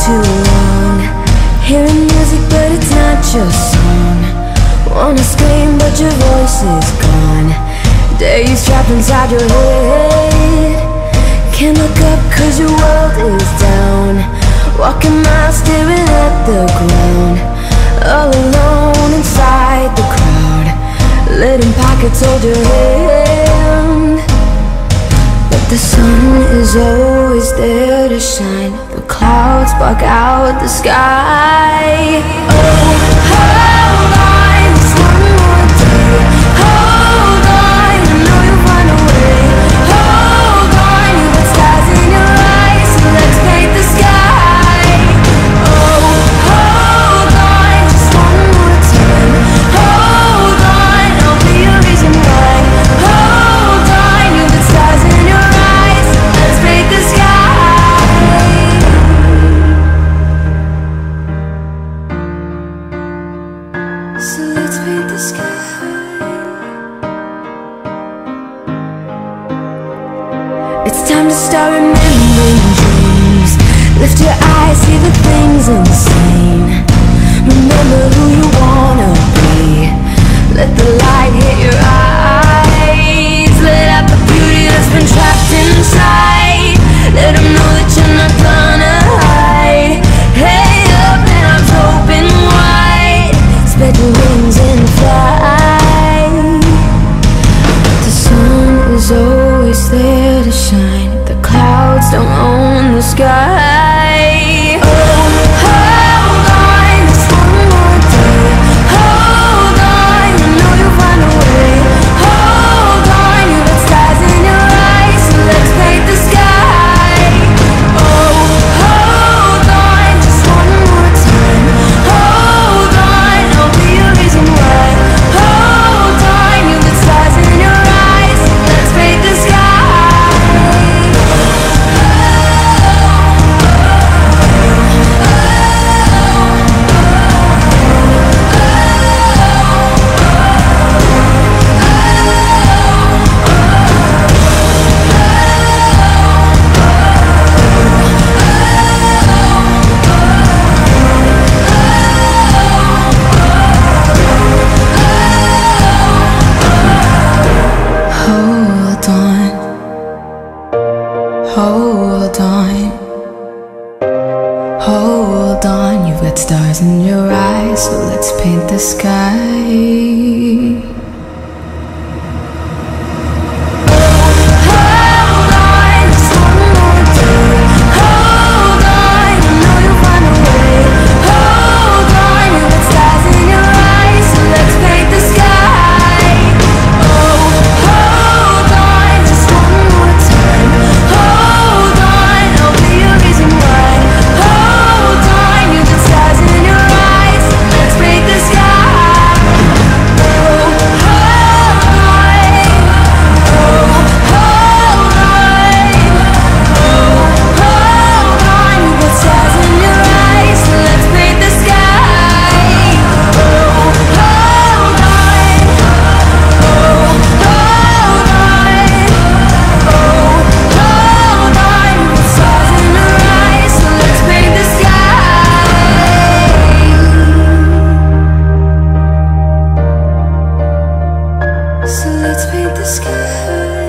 too long, hearing music but it's not your song. Wanna scream but your voice is gone. Days trapped inside your head. Can't look up cause your world is down. Walking miles staring at the ground, all alone inside the crowd. Letting pockets hold your hand, but the sun is always there to shine. The clouds block out the sky. Oh, hold on, just one more day. Hold on, I know you'll find a way. Hold on, you got stars in your eyes, so let's paint the sky. Oh, hold on, just one more time. Hold on, I'll be your reason why. Hold on, you got stars in your eyes, let's paint the sky. So let's paint the sky. It's time to start remembering dreams. Lift your eyes, see the things unseen. Remember who you wanna be. Let the light hit your eyes. Let out the beauty that's been trapped inside. Let them know that you're not gonna hide. Head up and arms open wide. Spread your wings and fly. The sun is always there to shine. The clouds don't own the sky. Oh, hold on, just one more day. Hold on, you know you'll find a way. Hold on, you got stars in your eyes, so let's paint the sky. Oh, hold on, just one more time. Hold on, I'll be your reason why. Hold on, you got stars in your eyes, let's paint the sky. Hold on, hold on, hold on. You've got stars in your eyes, so let's paint the sky. So let's paint the sky.